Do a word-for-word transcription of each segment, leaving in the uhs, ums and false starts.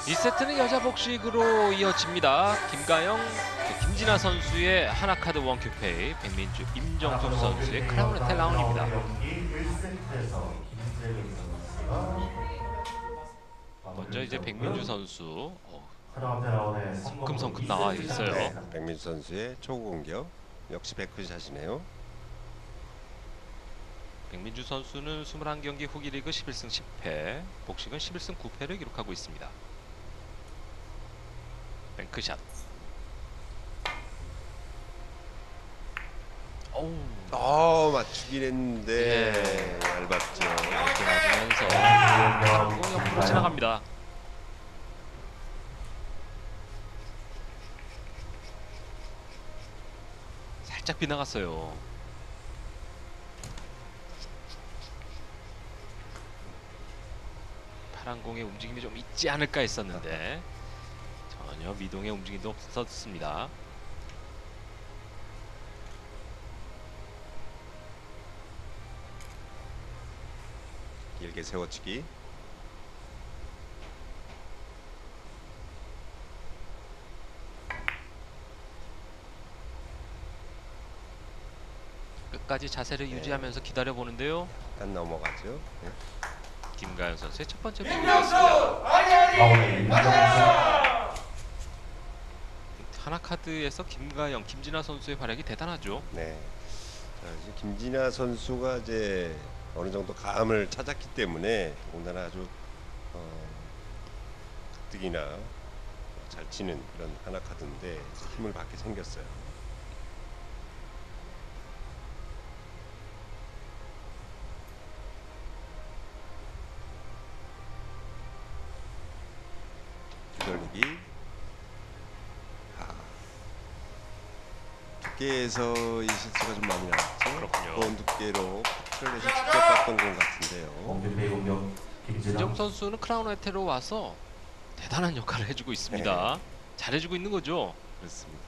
이 세트는 여자 복식으로 이어집니다. 김가영, 김진아 선수의 하나카드 원큐페이, 백민주, 임정숙 선수의 크라운 호텔 라운입니다. 먼저 이제 백민주 선수 어, 성큼성큼 나와 있어요. 네, 백민주 선수의 초구 공격 역시 백크샷이네요. 백민주 선수는 이십일 경기 후기 리그 십일 승 십 패, 복식은 십일 승 구 패를 기록하고 있습니다. 뱅크샷. 오우. 어, 맞추긴 했는데 예. 얇았죠. 이렇게 맞으면서 공 옆으로 지나갑니다. 살짝 빗나갔어요. 파란 공의 움직임이 좀 있지 않을까 했었는데 전혀 미동의 움직임도 없었습니다. 길게 세워치기. 끝까지 자세를 네. 유지하면서 기다려 보는데요. 약간 넘어가죠. 네. 김가연 선수의 첫 번째 공격이었습니다. 하나카드에서 김가영, 김진아 선수의 활약이 대단하죠. 네. 자, 이제 김진아 선수가 이제 어느 정도 감을 찾았기 때문에 더군다나 아주 어, 가뜩이나 잘 치는 그런 하나카드인데 힘을 받게 생겼어요. 뒤돌리기. 아, 두께에서 이 실수가 좀 많이 나왔죠. 그렇군요. 두꺼운 두께로 패트를 해서 직접 봤던 공 같은데요. 김정 선수는 크라운 호텔로 와서 대단한 역할을 해주고 있습니다. 네. 잘해주고 있는 거죠. 그렇습니다.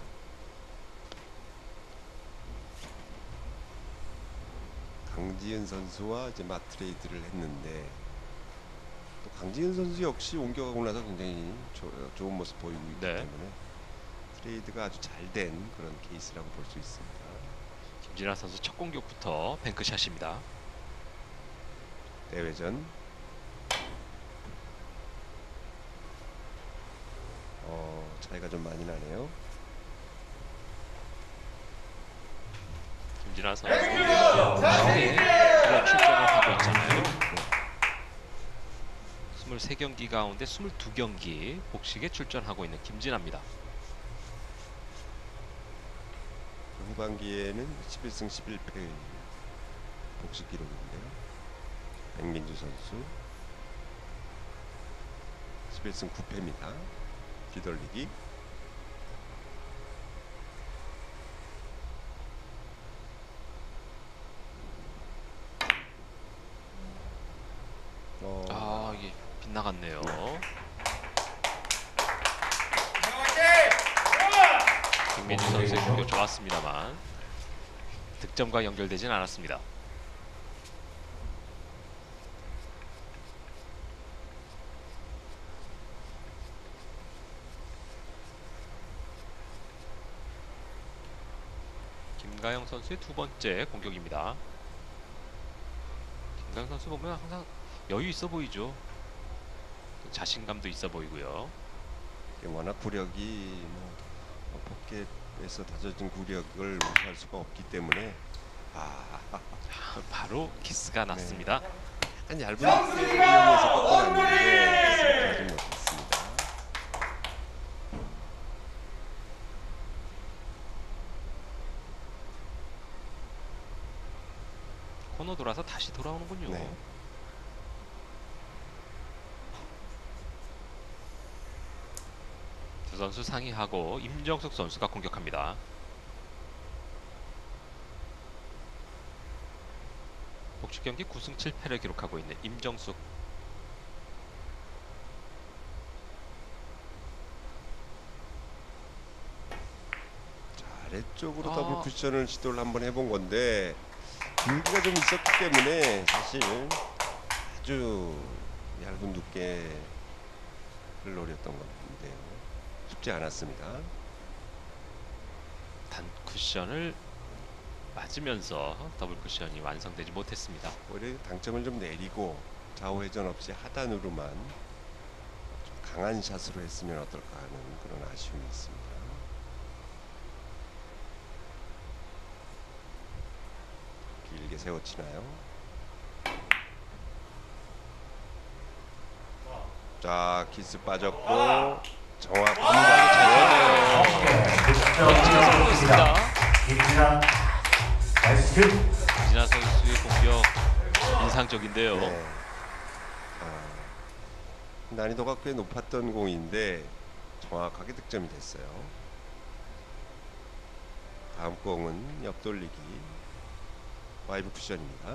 강지은 선수와 이제 맞트레이드를 했는데 또 강지은 선수 역시 옮겨가고 나서 굉장히 조, 좋은 모습 보이고 있기 네. 때문에 트레이드가 아주 잘 된 그런 케이스라고 볼 수 있습니다. 김진아 선수 첫 공격부터 뱅크샷입니다. 대회전. 어, 차이가 좀 많이 나네요. 김진아 선수 이제 그런 출전을 하고 있잖아요. 이십삼 경기 가운데 이십이 경기 복식에 출전하고 있는 김진아입니다. 후반기에는 십일 승 십일 패 복식 기록인데요. 백민주 선수 십일 승 구 패입니다. 뒤돌리기. 어, 아, 이게 빗나갔네요. 네. 김민주 선수의 공격 좋았습니다만 득점과 연결되진 않았습니다. 김가영 선수의 두 번째 공격입니다. 김가영 선수 보면 항상 여유 있어 보이죠. 자신감도 있어 보이고요. 워낙 구력이 뭐 어, 포켓에서 다져진 구력을 무시할 수가 없기 때문에 아, 바로 키스가 났습니다. 약간 얇은 두께를 이용해서 꺾어놨는데 키스를 하지 못했습니다. 코너 돌아서 다시 돌아오는군요. 네. 두 선수 상의하고 임정숙 선수가 공격합니다. 복식 경기 구 승 칠 패를 기록하고 있는 임정숙. 아래쪽으로 아. 더블 쿠션을 시도를 한번 해본 건데 줄기가 좀 있었기 때문에 사실 아주 얇은 두께를 노렸던 건데요. 쉽지 않았습니다. 단 쿠션을 맞으면서 더블 쿠션이 완성되지 못했습니다. 오히려 당점을 좀 내리고 좌우 회전 없이 하단으로만 좀 강한 샷으로 했으면 어떨까 하는 그런 아쉬움이 있습니다. 길게 세워치나요? 자, 키스 빠졌고 정확합니다. 펀치가 성공했습니다. 김진아 나이스 큐. 김진아 선수의 공격 인상적인데요. 네. 아, 난이도가 꽤 높았던 공인데 정확하게 득점이 됐어요. 다음 공은 옆돌리기 파이브 쿠션입니다.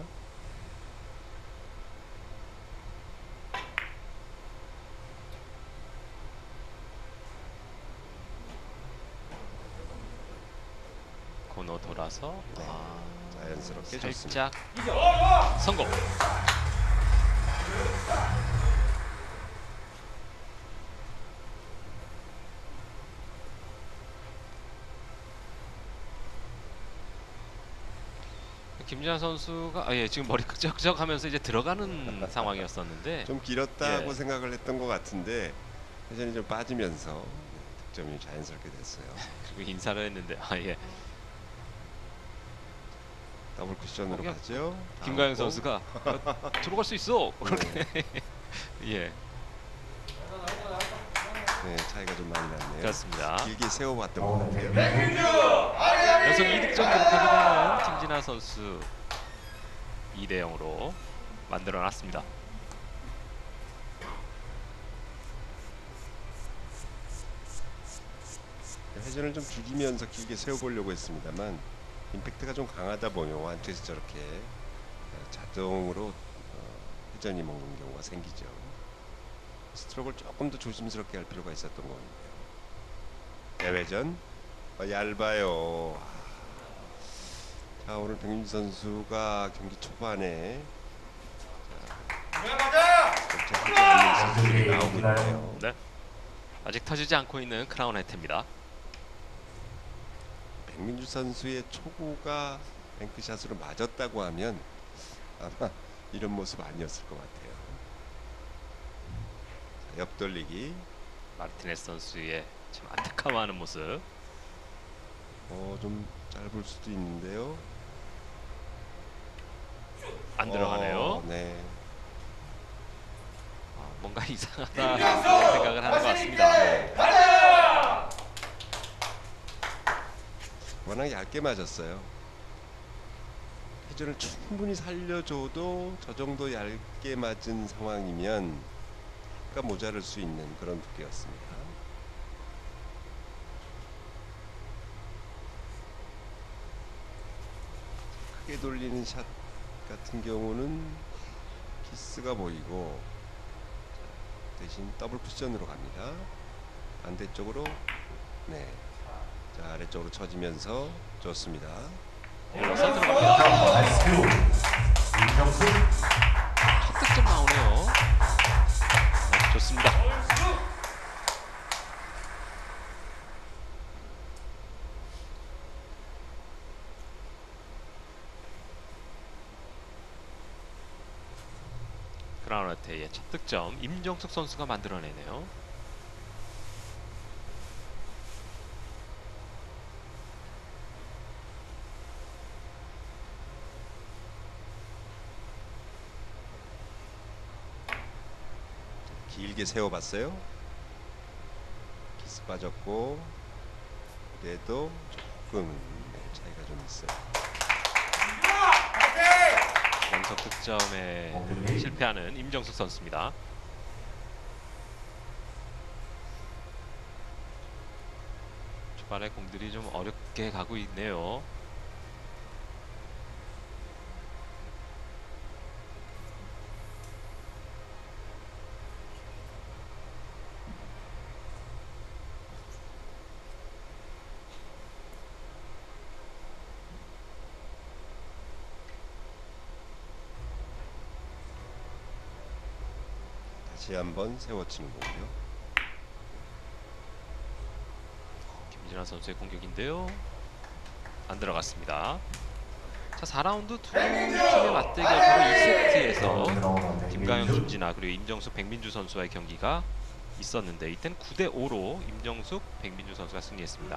코너 돌아서 네. 아, 자연스럽게 좋습니다. 살짝 성공. 김진아 선수가 아, 예, 지금 머리 끄적끄적하면서 이제 들어가는 상황이었었는데 좀 길었다고 예. 생각을 했던 것 같은데 회전이 좀 빠지면서 네, 득점이 자연스럽게 됐어요. 그리고 인사를 했는데 아, 예. 더블 쿠션으로 그냥 가죠. 김가영 다음 공. 선수가 어, 들어갈 수 있어. 그렇게 예, 네, 차이가 좀 많이 났네요. 그렇습니다. 길게 세워봤던 것 어, 같아요. 연속 이 득점 기록하게 되는 김진아 선수 이 대 영으로 만들어놨습니다. 회전을 좀 줄이면서 길게 세워보려고 했습니다만 임팩트가 좀 강하다 보니 완투에서 저렇게 자동으로 어, 회전이 먹는 경우가 생기죠. 스트로크를 조금 더 조심스럽게 할 필요가 있었던 건데요. 대회전 어, 얇아요. 자, 오늘 백민주 선수가 경기 초반에 자, 점차 나오고 있네요. 네, 아직 터지지 않고 있는 크라운 혜태입니다. 백민주 선수의 초구가 뱅크샷으로 맞았다고 하면 아마 이런 모습 아니었을 것 같아요. 자, 옆돌리기. 마르티네스 선수의 참 안타까워하는 모습. 어, 좀 짧을 수도 있는데요. 안 들어가네요. 어, 네. 아, 뭔가 이상하다 생각을 하는 것 같습니다. 워낙 얇게 맞았어요. 회전을 충분히 살려줘도 저 정도 얇게 맞은 상황이면 약간 모자랄 수 있는 그런 두께였습니다. 크게 돌리는 샷 같은 경우는 키스가 보이고 대신 더블 쿠션으로 갑니다. 반대쪽으로 네. 자, 아래쪽으로 쳐지면서 좋습니다. 올라서 들어갑니다. 나이스 큐. 임정수 첫 득점 나오네요. 네, 좋습니다. 크라운 혜태의 첫 득점 임정숙 선수가 만들어내네요. 길게 세워봤어요. 키스 빠졌고 그래도 조금 네, 차이가 좀 있어요. 연속 득점에 실패하는 임정숙 선수입니다. 초반에 공들이 좀 어렵게 가고 있네요. 다시 한번 세워치는 거고요. 김진아 선수의 공격인데요. 안 들어갔습니다. 자, 사 라운드 두 팀의 맞대결로 이 세트에서 김가영, 김진아 그리고 임정숙, 백민주 선수와의 경기가 있었는데 이때는 구 대 오로 임정숙, 백민주 선수가 승리했습니다.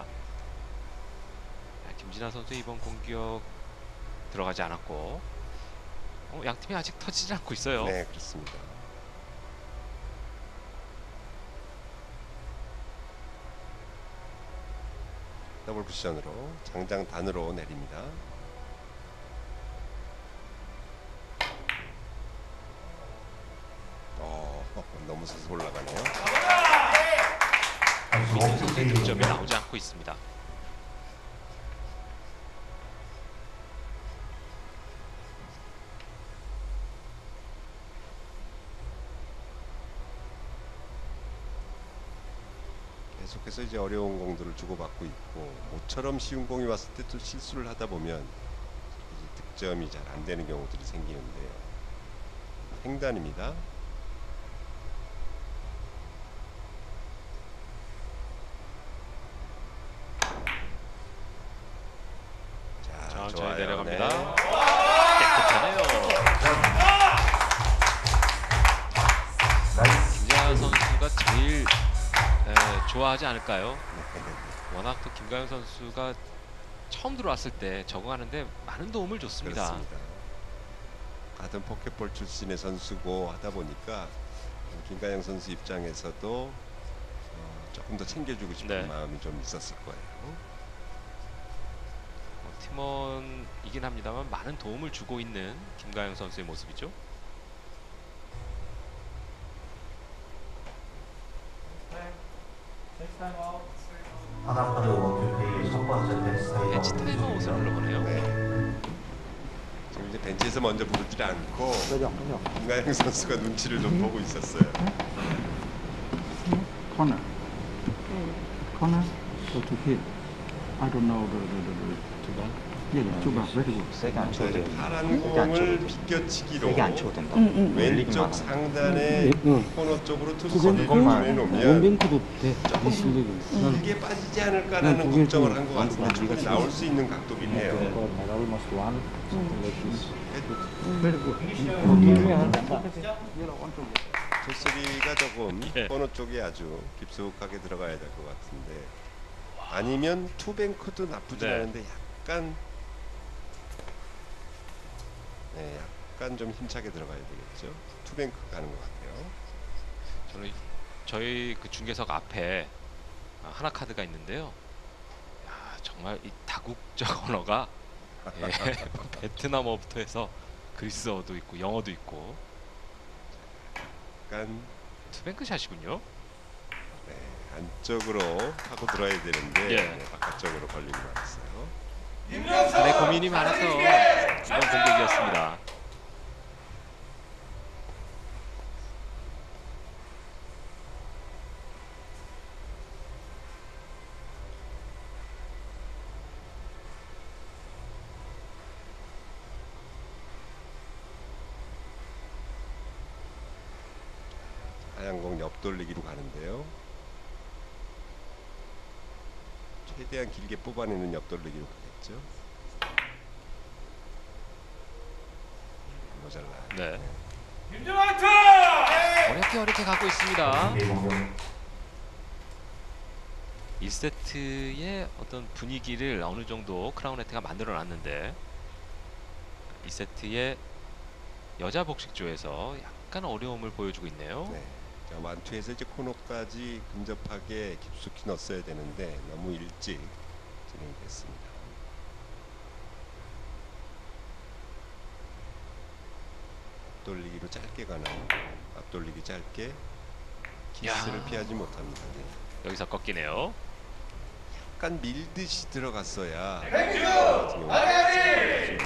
김진아 선수의 이번 공격 들어가지 않았고 어, 양 팀이 아직 터지지 않고 있어요. 네, 그렇습니다. 더블 쿠션으로 장장 단으로 내립니다. 어, 너무 서서 올라가네요. 민준 선수의 득점이 나오지 않고 있습니다. 계속해서 이제 어려운 공들을 주고받고 있고 모처럼 쉬운 공이 왔을 때 또 실수를 하다 보면 이제 득점이 잘 안 되는 경우들이 생기는데요. 횡단입니다. 자, 천천히 좋아요. 내려갑니다. 네. 깨끗하네요. 김진아 선수가 제일 에, 좋아하지 않을까요? 워낙 또 김가영 선수가 처음 들어왔을 때 적응하는데 많은 도움을 줬습니다. 그렇습니다. 같은 포켓볼 출신의 선수고 하다 보니까 김가영 선수 입장에서도 어, 조금 더 챙겨주고 싶은 네. 마음이 좀 있었을 거예요. 어, 팀원이긴 합니다만 많은 도움을 주고 있는 김가영 선수의 모습이죠. 하나카드 원큐페이의 첫 번째 댄스 벤치 타임아웃을 흘러보네요. 네. 지금 이제 벤치에서 먼저 부르지 않고 김가영 선수가 눈치를 좀 보고 있었어요. Corner. Corner. Go to hit. I don't know the the the. the yeah, yeah, two back. Very good. 세게 안 쳐도 자, 이제 돼요. 파란 세게 안 공을 쳐도 돼. 비껴치기로 세게 안 쳐도 된다. 왼쪽 상단의 응. 코너 쪽으로 투수 두 것만 건너에 놓으면 원뱅크도 돼. 이 실력이. 길게 빠지지 않을까라는 응, 두 개, 걱정을 두 한 것 개. 같은데 충분히 나올 수 있는 각도긴 해요. almost one. Something like this. Very good. 투쓰리가 조금 예. 코너 쪽에 아주 깊숙하게 들어가야 될 것 같은데 아니면 투뱅크도 나쁘지 네. 않은데 약간 네, 약간 좀 힘차게 들어가야 되겠죠. 투뱅크 가는 것 같아요. 저는 저희 그 중계석 앞에 아, 하나 카드가 있는데요. 야, 정말 이 다국적 언어가 예, 베트남어부터 해서 그리스어도 있고 영어도 있고 약간 투뱅크 샷이군요. 네, 안쪽으로 하고 들어야 되는데 예. 네, 바깥쪽으로 걸리고 말았어요. 네, 고민이 많아서 이번 공격이었습니다. 하얀 공 옆돌리기로 가는데요. 최대한 길게 뽑아내는 옆돌리기로 가겠죠. 모자라요. 네. 어렵게 어렵게 가고 있습니다. 일 세트의 어떤 분위기를 어느 정도 크라운헤트가 만들어 놨는데 이 세트의 여자 복식조에서 약간 어려움을 보여주고 있네요. 네. 자, 완투에서 이제 코너까지 근접하게 깊숙이 넣었어야 되는데 너무 일찍 진행이 됐습니다. 앞돌리기로 짧게 가나요? 앞돌리기 짧게 키스를 야. 피하지 못합니다. 네. 여기서 꺾이네요. 약간 밀듯이 들어갔어야 같은 경우는 있는데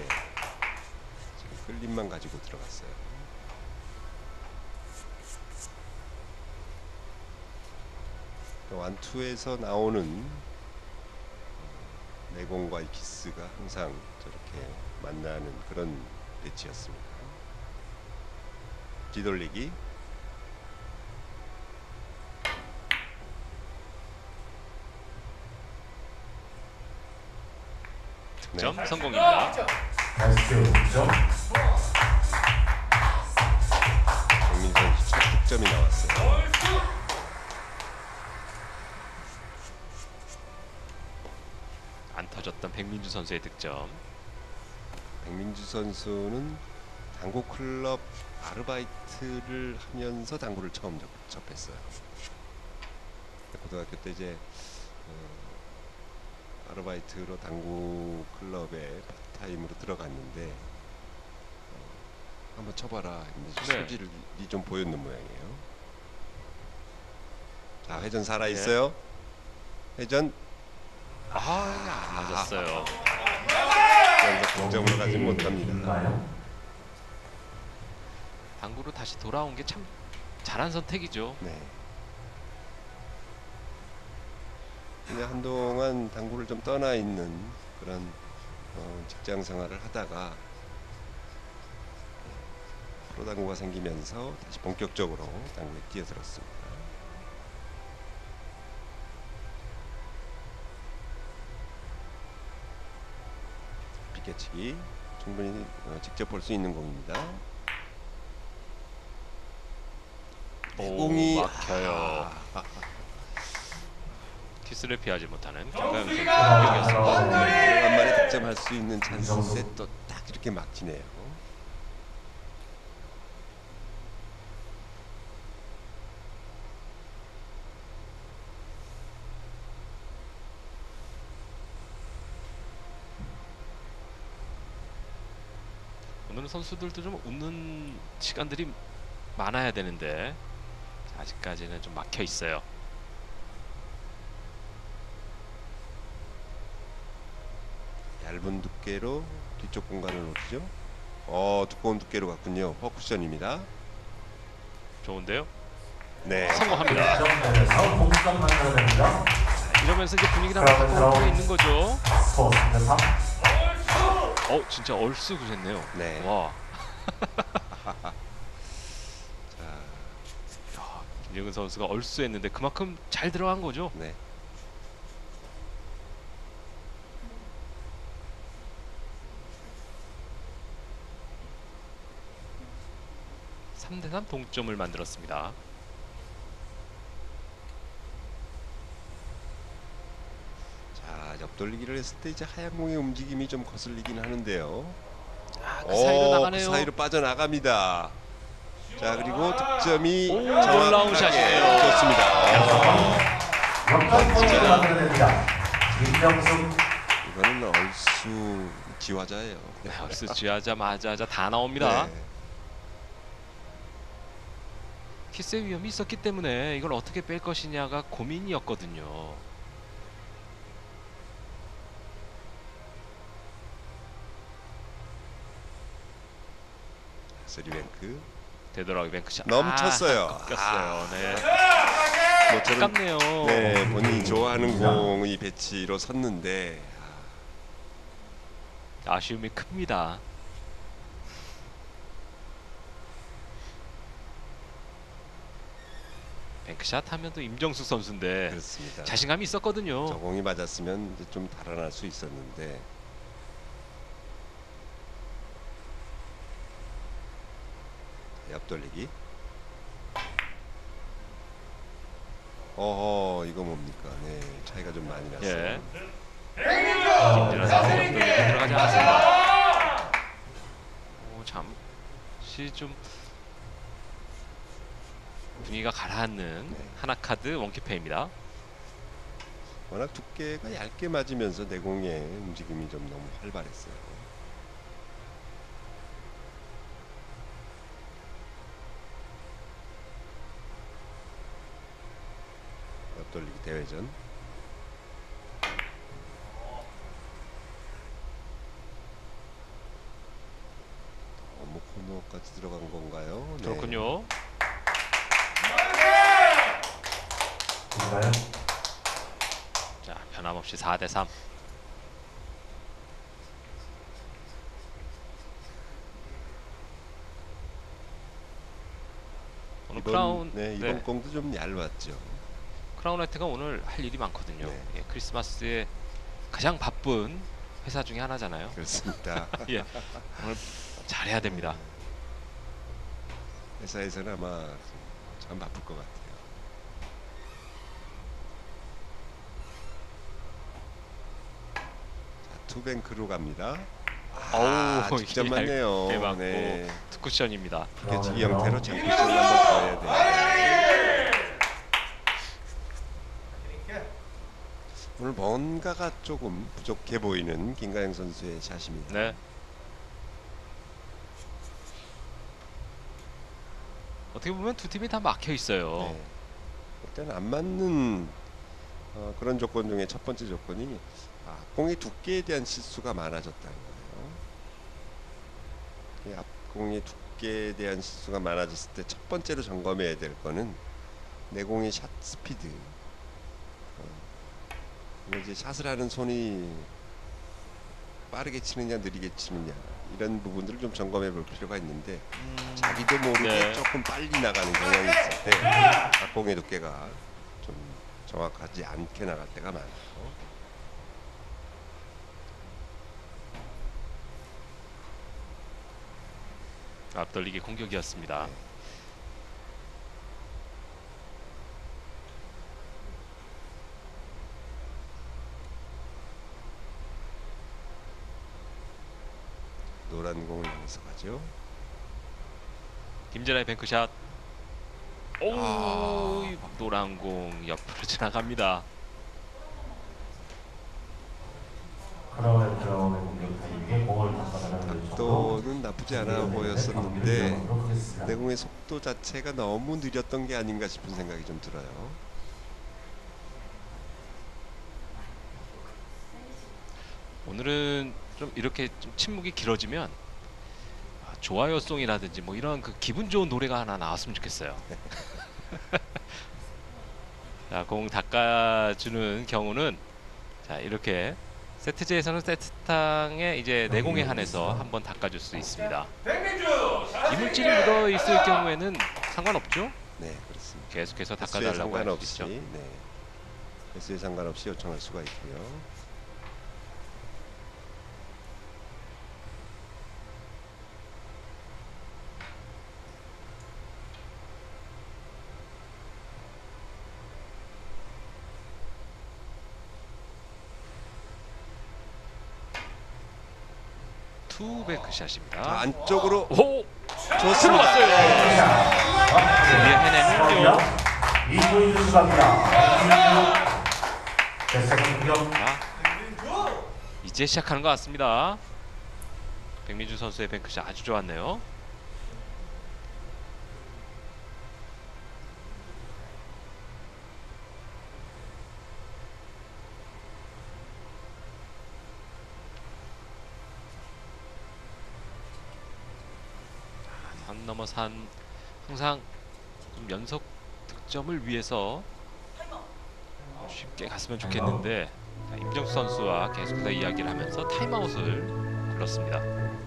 지금 끌림만 가지고 들어갔어요. 완투에서 나오는 내공과 이 키스가 항상 저렇게 만나는 그런 배치였습니다. 뒤돌리기. 득점 네. 성공입니다. 나이스 득점. 백민주 선수 첫 득점이 나왔어요. 안 터졌던 백민주 선수의 득점. 백민주 선수는 당구 클럽 아르바이트를 하면서 당구를 처음 접, 접했어요. 고등학교 때 이제 어, 아르바이트로 당구 클럽에 파타임으로 들어갔는데 어, 한번 쳐봐라 했는데 네. 소질이 좀 보였는 모양이에요. 자, 회전 살아 있어요. 회전 아, 안 맞았어요. 연속 득점으로 가지 못합니다. 인가요? 당구로 다시 돌아온 게 참 잘한 선택이죠. 네. 그냥 한동안 당구를 좀 떠나 있는 그런 어, 직장 생활을 하다가 프로 당구가 생기면서 다시 본격적으로 당구에 뛰어들었습니다. 비껴치기 충분히 어, 직접 볼 수 있는 공입니다. 오, 공이 막혀요. 아, 키스를 피하지 못하는 김가영 선수의 아, 공격이었습니다. 오랜만에 득점할 수 있는 찬스인데 또 딱 이렇게 막히네요. 오늘은 선수들도 좀 웃는 시간들이 많아야 되는데 아직까지는 좀 막혀 있어요. 얇은 두께로 뒤쪽 공간을 노리죠. 어, 두꺼운 두께로 갔군요. 퍼쿠션입니다. 좋은데요? 네. 성공합니다. 득점에서 동점 만들어냅니다. 이러면서 이제 분위기를 한번 바꿔볼 있는 거죠. 스코어 삼 대 삼. 어, 진짜 얼쑤 구셨네요. 네. 와, 자, 야, 김정은 선수가 얼쑤했는데 그만큼 잘 들어간 거죠. 네. 삼 대 삼 동점을 만들었습니다. 자, 옆돌리기를 했을 때 이제 하얀 공의 움직임이 좀 거슬리긴 하는데요. 아, 그 사이로 나가네요. 그 사이로 빠져나갑니다. 자, 그리고 득점이 오, 놀라운 샷이에요. 좋습니다. 역전 포인트를 만들어냅니다. 김정숙. 이거는 얼쑤 지화자예요. 네, 얼쑤 쥐하자마자 다 나옵니다. 네. 키스의 위험이 있었기 때문에 이걸 어떻게 뺄 것이냐가 고민이었거든요. 쓰리뱅크 되돌아가기 뱅크샷 넘쳤어요. 아, 꺾였어요. 네, 모처럼 아깝네요. 네, 본인이 좋아하는 공이 배치로 섰는데 아쉬움이 큽니다. 뱅크샷 하면 또 임정숙 선수인데 그렇습니다. 자신감이 있었거든요. 저 공이 맞았으면 이제 좀 달아날 수 있었는데 옆돌리기. 어허, 이거 뭡니까? 네, 차이가 좀 많이 났어요. 예. 김진아 선수 옆돌리기 들어가지 않았습니다. 오, 잠시 좀 분위기가 가라앉는 네. 하나카드 원키페입니다. 워낙 두께가 얇게 맞으면서 내공의 움직임이 좀 너무 활발했어요. 옆돌리기 대회전. 너무 코너까지 들어간 건가요? 네. 그렇군요. 인가요? 자, 변함없이 사 대 삼. 오늘 이번, 크라운 네, 이번 네, 공도 좀 얇았죠. 크라운 라이트가 오늘 할 일이 많거든요. 네. 예, 크리스마스에 가장 바쁜 회사 중에 하나잖아요. 그렇습니다. 예, 오늘 잘해야 됩니다. 회사에서는 아마 참 바쁠 것 같아요. 자, 투뱅크로 갑니다. 아, 어우, 직접 예, 맞네요. 얇게 맞고 네. 투쿠션입니다. 개치기 형태로 장쿠션을 한번 더 해야 돼요. 오늘 뭔가가 조금 부족해 보이는 김가영 선수의 샷입니다. 네. 어떻게 보면 두 팀이 다 막혀 있어요. 네. 일단 안 맞는 어, 그런 조건 중에 첫 번째 조건이 아, 공의 두께에 대한 실수가 많아졌다는 거예요. 이 앞공의 두께에 대한 실수가 많아졌을 때 첫 번째로 점검해야 될 거는 내 공의 샷 스피드. 어, 이제 샷을 하는 손이 빠르게 치느냐 느리게 치느냐 이런 부분들을 좀 점검해 볼 필요가 있는데 음, 자기도 모르게 네. 조금 빨리 나가는 경향이 있을 때 앞공의 두께가 좀 정확하지 않게 나갈 때가 많아요. 앞돌리기 공격이었습니다. 네. 노란 공을 향해서 가죠. 김진아의 뱅크샷. 오, 아. 이 노란 공 옆으로 지나갑니다. 크라운의 드라운의 공격 타이밍에 공을 바꿔나가는 각도는 나쁘지 않아 네, 보였었는데 하겠습니다. 내공의 속도 자체가 너무 느렸던 게 아닌가 싶은 생각이 좀 들어요. 오늘은 좀 이렇게 좀 침묵이 길어지면 아, 좋아요송이라든지 뭐 이런 그 기분 좋은 노래가 하나 나왔으면 좋겠어요. 자, 공 닦아주는 경우는 자 이렇게 세트제에서는 세트탕에 이제 내공에 한해서 한번 닦아줄 수 있습니다. 이물질이 묻어 있을 경우에는 상관없죠? 네, 그렇습니다. 계속해서 횟수에 닦아달라고 할 수 상관없이, 있죠. 네, 횟수에 상관없이 요청할 수가 있고요. 투뱅크 샷입니다. 자, 안쪽으로 오! 좋습니다. 드디어 해내는요. 이포인트 수고합니다. 됐어, 공격. 자, 이제 시작하는 것 같습니다. 백민주 선수의 뱅크샷 아주 좋았네요. 산 넘어 산 항상 좀 연속 득점을 위해서 쉽게 갔으면 좋겠는데 자, 임정수 선수와 계속해서 이야기를 하면서 타임아웃을 불렀습니다.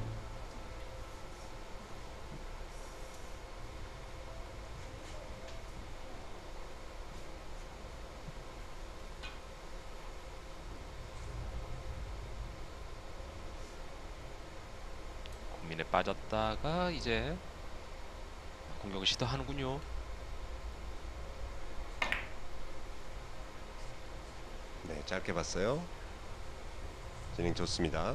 고민에 빠졌다가 이제 공격을 시도하는군요. 네, 짧게 봤어요. 진행 좋습니다.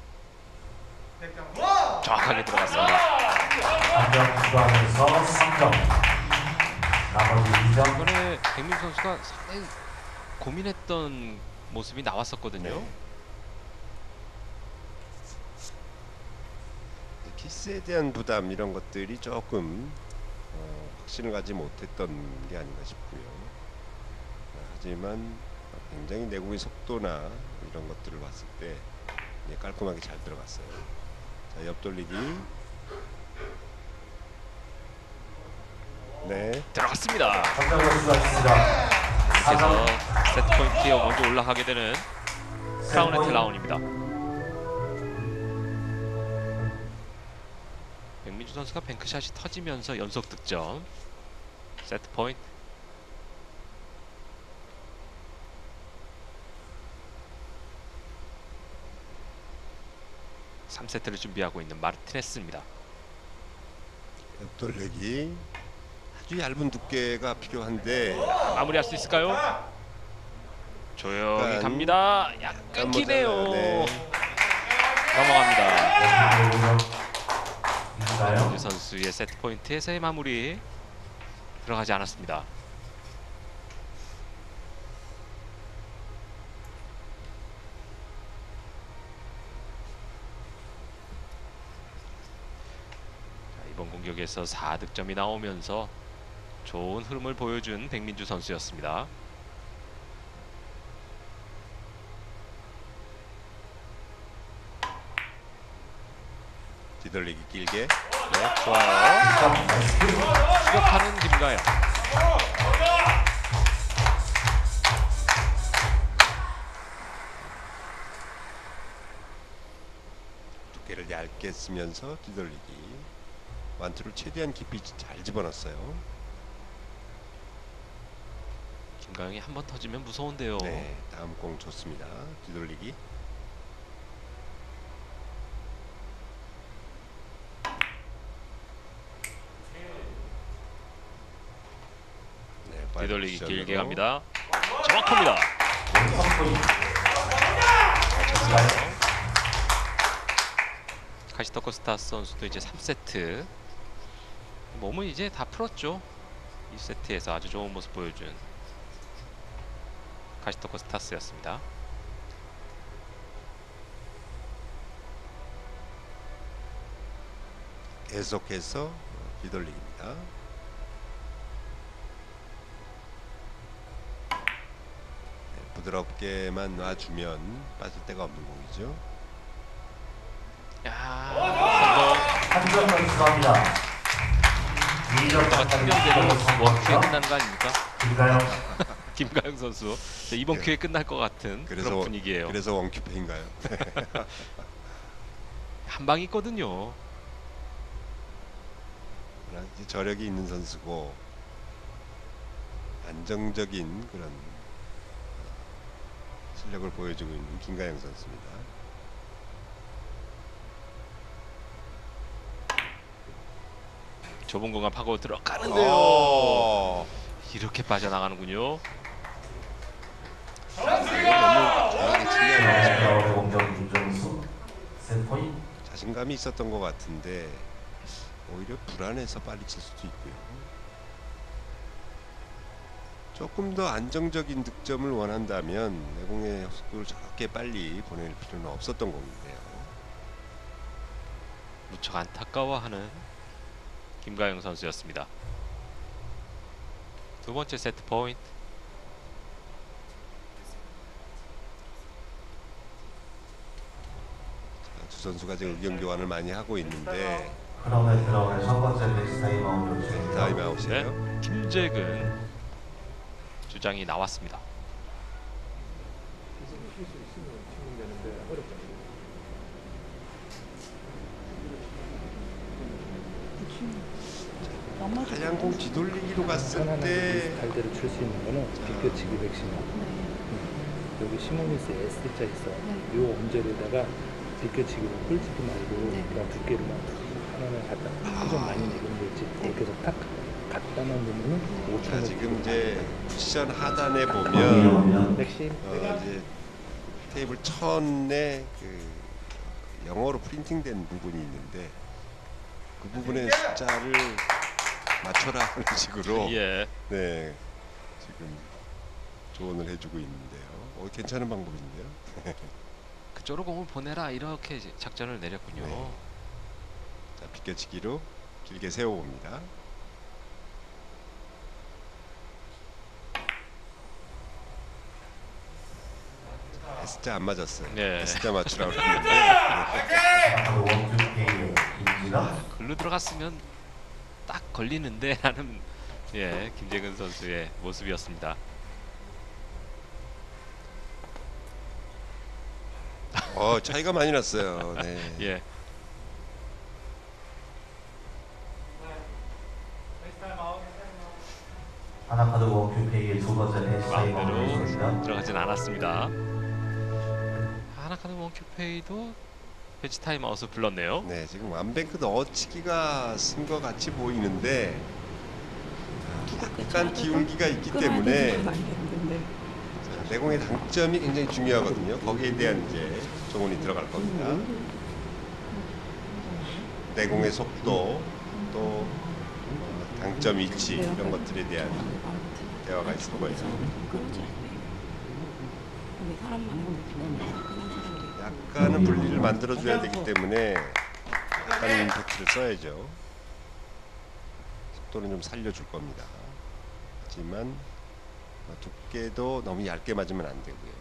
정확하게 들어갔습니다. 한 점 추가하면서 삼 점. 나머지 이 점. 이번에 백민 선수가 상당히 고민했던 모습이 나왔었거든요. 네. 키스에 대한 부담 이런 것들이 조금 어, 확신을 가지 못했던 게 아닌가 싶고요. 하지만 굉장히 내공의 속도나 이런 것들을 봤을 때 네, 깔끔하게 잘 들어갔어요. 자, 옆돌리기. 네. 들어갔습니다. 한 점을 수고하셨습니다. 그래서 세트 포인트에 먼저 올라가게 되는 크라운의 라운입니다. 백민주 선수가 뱅크샷이 터지면서 연속 득점. 세트 포인트. 삼 세트를 준비하고 있는 마르티네스입니다. 옆돌리기 아주 얇은 두께가 필요한데 마무리할 수 있을까요? 조용히 약간- 갑니다. 약간 약간 기네요. 모자라요. 네. 넘어갑니다. 김가영 김진주 선수의 세트 포인트에서의 마무리 들어가지 않았습니다. 자, 이번 공격에서 사 득점이 나오면서 좋은 흐름을 보여준 백민주 선수였습니다. 뒤돌리기 길게. 네, 좋아요. 추격하는 김가영. 두께를 얇게 쓰면서 뒤돌리기. 완투를 최대한 깊이 잘 집어넣었어요. 김가영이 한 번 터지면 무서운데요. 네, 다음 공 좋습니다. 뒤돌리기. 네, 빨리 뒤돌리기 포지션으로. 길게 갑니다. 정확합니다. 카시토코 스타스 선수도 이제 삼 세트 몸은 이제 다 풀었죠. 이 세트에서 아주 좋은 모습 보여준 카시토코 스타스였습니다. 계속해서 뒤돌리기입니다. 네, 부드럽게만 놔주면 빠질 데가 없는 공이죠. 야, 선동 한 점을 추가합니다. 이 점 가 충전되는 원큐에 끝나는 거 아닙니까? 김가영 김가영 선수 자, 이번 네. 큐에 끝날 것 같은 그래서 그런 원- 분위기예요. 그래서 원큐페인가요? 한 방 있거든요. 그러나 이제 저력이 있는 선수고 안정적인 그런 어, 실력을 보여주고 있는 김가영 선수입니다. 좁은 공간 파고 들어가는데요. 어, 이렇게 빠져나가는군요. 이거 너무 강하게 치면 서울의 공격 윤정수 세트 포인트. 자신감이 있었던 것 같은데 오히려 불안해서 빨리 칠 수도 있고요. 조금 더 안정적인 득점을 원한다면 내공의 속도를 저렇게 빨리 보낼 필요는 없었던 공인데요. 무척 안타까워하는 김가영 선수였습니다. 두 번째 세트 포인트. 두 선수가 지금 의견 교환을 많이 하고 있는데 그럼에 들어갈 첫 번째 베이스 타임아웃 요청입니다. 타임아웃이에요. 네, 김재근 주장이 나왔습니다. 하얀 공 뒤돌리기로 갔을 때 갈대로 칠 수 있는 거는 비껴치기 백신호. 음. 여기 시모니스 S자 있어. 요 엄절에다가 비껴치기로 꿀지도 말고 네. 그냥 두께로만 하나는 갖다 좀 많이 내리는 거 있지. 그렇게 해서 탁 갖다만 놓으면 오천 자, 원. 지금 이제 쿠션 하단에 음. 보면 이러면 백신 어, 이제 테이블 천에 그 영어로 프린팅된 부분이 있는데 그 부분의 숫자를 맞춰라 하는 식으로 예, 네 지금 조언을 해주고 있는데요. 어, 괜찮은 방법인데요. 그쪽으로 공을 보내라 이렇게 이제 작전을 내렸군요. 네. 자, 비껴치기로 길게 세워봅니다. S자 안 맞았어요. 네. S자 맞추라고 그랬는데 하나카드 원투 페이의 김지나 글로 들어갔으면 딱 걸리는데 하는 예 김재근 선수의 모습이었습니다. 어, 차이가 많이 났어요. 네. 예, 하나카드 원투 페이의 두 번째 베이스 타임아웃 요청입니다. 마음대로 들어가진 않았습니다. 하나카드 원큐페이도 배치 타임아웃을 불렀네요. 네, 지금 완뱅크 넣어치기가 쓴 것 같이 보이는데 약간 기울기가 있기 때문에 자, 내공의 당점이 굉장히 중요하거든요. 거기에 대한 이제 조언이 들어갈 겁니다. 내공의 속도 또 어, 당점 위치 이런 것들에 대한 대화가 있을 거예요. 약간은 분리를 만들어줘야 되기 때문에 약간 임팩트를 써야죠. 속도는 좀 살려줄 겁니다. 하지만 두께도 너무 얇게 맞으면 안 되고요.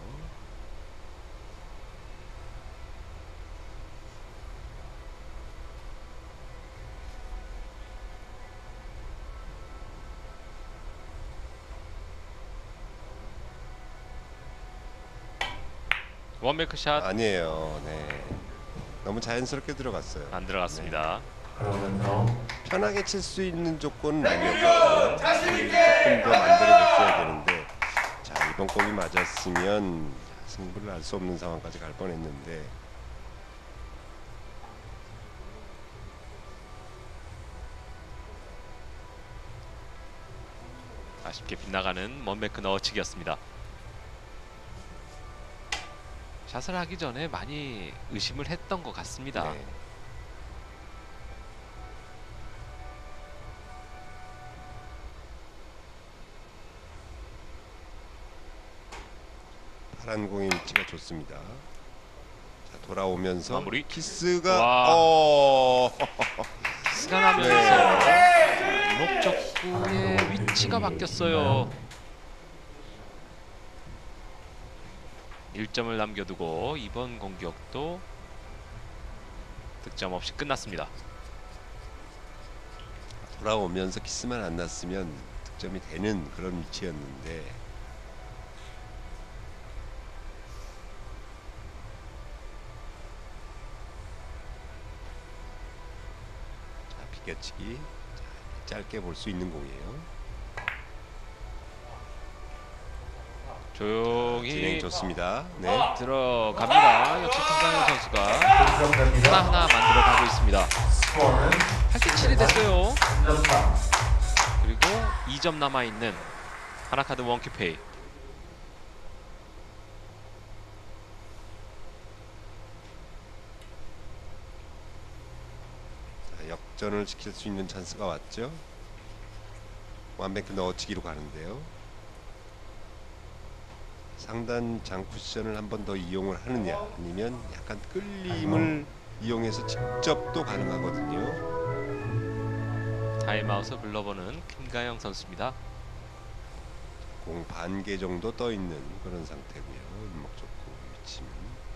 원메이크 샷 아니에요. 네, 너무 자연스럽게 들어갔어요. 안 들어갔습니다. 그러면서 편하게 칠 수 있는 조건은 아니었거든요. 조금 더 만들어줬어야 되는데 자, 이번 공이 맞았으면 승부를 알 수 없는 상황까지 갈 뻔했는데 아쉽게 빗나가는 원메이크 넣어치기였습니다. 샷을 하기 전에 많이 의심을 했던 것 같습니다. 네. 파란 공의 위치가 좋습니다. 자, 돌아오면서 마무리. 키스가 와. 어. 키스가 나면서 이목적구의 위치가 바뀌었어요. 일 점을 남겨두고 이번 공격도 득점 없이 끝났습니다. 돌아오면서 키스만 안 났으면 득점이 되는 그런 위치였는데 자, 비껴치기 자, 짧게 볼 수 있는 공이에요. 조용히 진행 좋습니다. 네. 들어갑니다. 역시 김강현 선수가 득점됩니다. 하나하나 만들어가고 있습니다. 스코어는 팔 대 칠이 됐어요. 삼 점 차. 그리고 이 점 남아있는 하나카드 원큐페이. 자, 역전을 시킬 수 있는 찬스가 왔죠. 완뱅크 넣어치기로 가는데요. 상단 장쿠션을 한 번 더 이용을 하느냐 아니면 약간 끌림을 이용해서 직접도 가능하거든요. 타임아웃을 불러보는 김가영 선수입니다. 공 반 개 정도 떠 있는 그런 상태고요. 일목적구 위치는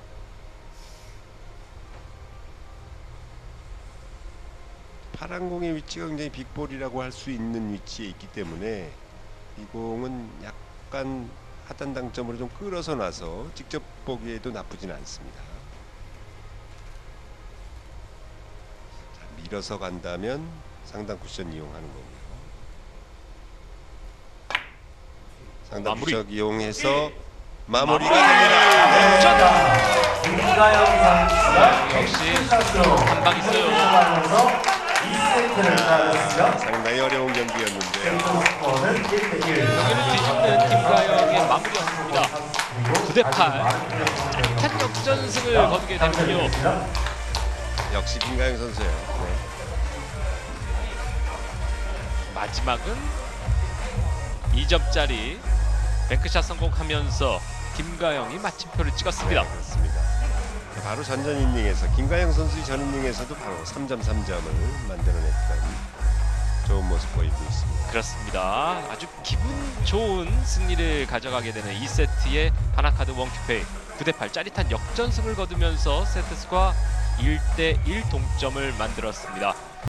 파란 공의 위치가 굉장히 빅볼이라고 할 수 있는 위치에 있기 때문에 이 공은 약간 하단 당점으로 좀 끌어서 놔서 직접 보기에도 나쁘진 않습니다. 자, 밀어서 간다면 상단 쿠션 이용하는 거고요. 상단 마무리. 쿠션 이용해서 마무리가 됩니다. 김가영 선수가 역시 샷으로 한방 있어요. 하면서 이 세트를 따냈으며 상당히 어려운 경기였는데요. 스코어는 일 대 일. 경기를 뒤집는 김가영의 마무리였습니다. 구 대 팔. 한 역전승을 거두게 되는군요. 역시 김가영 선수예요. 네. 마지막은 이 점짜리 뱅크샷 성공하면서 김가영이 마침표를 찍었습니다. 네, 그렇습니다. 바로 전전 이닝에서 김가영 선수의 전 이닝에서도 바로 삼 점 삼 점을 만들어냈던 좋은 모습 보이고 있습니다. 그렇습니다. 아주 기분 좋은 승리를 가져가게 되는 이 세트의 하나카드 원큐페이 구 대 팔 짜릿한 역전승을 거두면서 세트 스코어 일 대 일 동점을 만들었습니다.